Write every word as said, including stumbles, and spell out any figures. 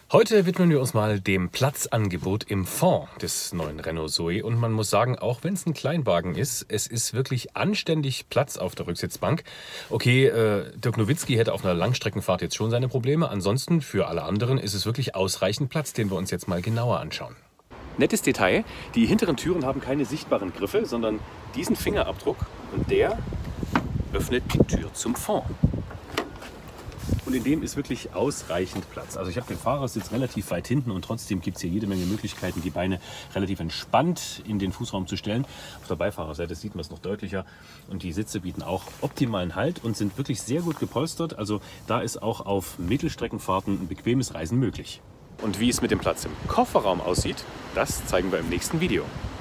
Heute widmen wir uns mal dem Platzangebot im Fond des neuen Renault Zoe. Und man muss sagen, auch wenn es ein Kleinwagen ist, es ist wirklich anständig Platz auf der Rücksitzbank. Okay, äh, Dirk Nowitzki hätte auf einer Langstreckenfahrt jetzt schon seine Probleme. Ansonsten, für alle anderen, ist es wirklich ausreichend Platz, den wir uns jetzt mal genauer anschauen. Nettes Detail, die hinteren Türen haben keine sichtbaren Griffe, sondern diesen Fingerabdruck. Und der öffnet die Tür zum Fond. Und in dem ist wirklich ausreichend Platz. Also ich habe den Fahrersitz relativ weit hinten und trotzdem gibt es hier jede Menge Möglichkeiten, die Beine relativ entspannt in den Fußraum zu stellen. Auf der Beifahrerseite sieht man es noch deutlicher. Und die Sitze bieten auch optimalen Halt und sind wirklich sehr gut gepolstert. Also da ist auch auf Mittelstreckenfahrten ein bequemes Reisen möglich. Und wie es mit dem Platz im Kofferraum aussieht, das zeigen wir im nächsten Video.